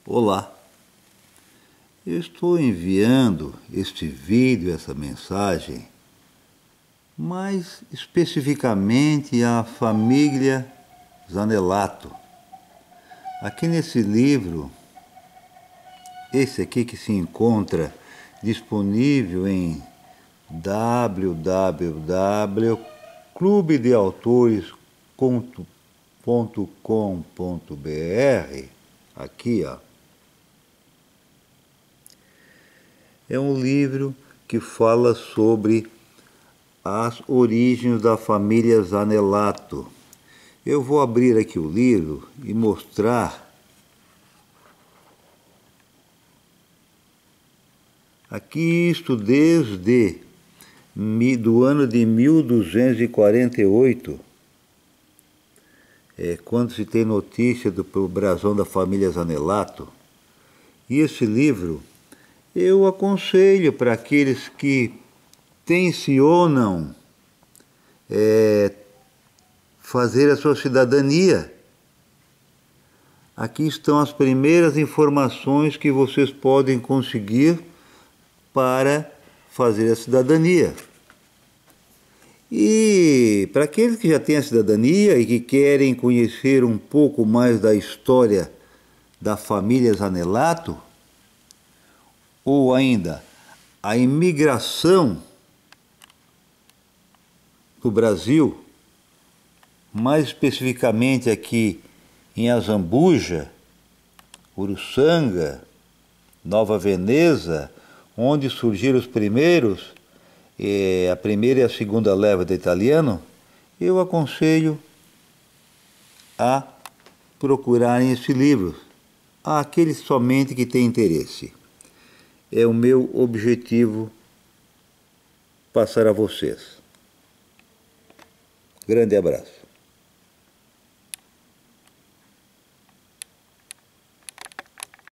Olá, eu estou enviando este vídeo, essa mensagem, mais especificamente à família Zanelato. Aqui nesse livro, esse aqui que se encontra disponível em www.clubedeautores.com.br, aqui ó, é um livro que fala sobre as origens da família Zanelato. Eu vou abrir aqui o livro e mostrar aqui isto desde do ano de 1248, quando se tem notícia do brasão da família Zanelato. E esse livro eu aconselho para aqueles que tensionam fazer a sua cidadania. Aqui estão as primeiras informações que vocês podem conseguir para fazer a cidadania. E para aqueles que já têm a cidadania e que querem conhecer um pouco mais da história da família Zanelato, ou ainda a imigração do Brasil, mais especificamente aqui em Azambuja, Uruçanga, Nova Veneza, onde surgiram os primeiros, a primeira e a segunda leva de italiano, eu aconselho a procurarem esse livro, àqueles somente que têm interesse. É o meu objetivo passar a vocês. Grande abraço.